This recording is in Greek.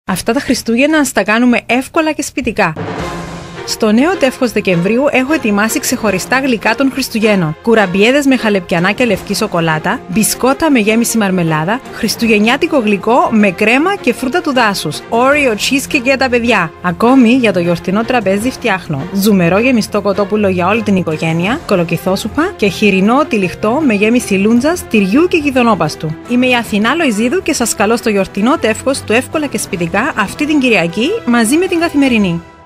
Αυτά τα Χριστούγεννα τα κάνουμε εύκολα και σπιτικά. Στο νέο τεύχος Δεκεμβρίου έχω ετοιμάσει ξεχωριστά γλυκά των Χριστουγέννων. Κουραμπιέδες με χαλεπιανά και λευκή σοκολάτα, μπισκότα με γέμιση μαρμελάδα, χριστουγεννιάτικο γλυκό με κρέμα και φρούτα του δάσους, Oreo cheesecake για τα παιδιά. Ακόμη για το γιορτινό τραπέζι φτιάχνω ζουμερό γεμιστό κοτόπουλο για όλη την οικογένεια, κολοκυθόσουπα και χοιρινό τυλιχτό με γέμιση λούντζας, τυριού και γιδονόπαστου. Είμαι η Αθηνά Λοϊζίδου και σας καλώ στο γιορτινό τεύχος του εύκολα και σπιτικά αυτή την Κυριακή μαζί με την Καθημερινή.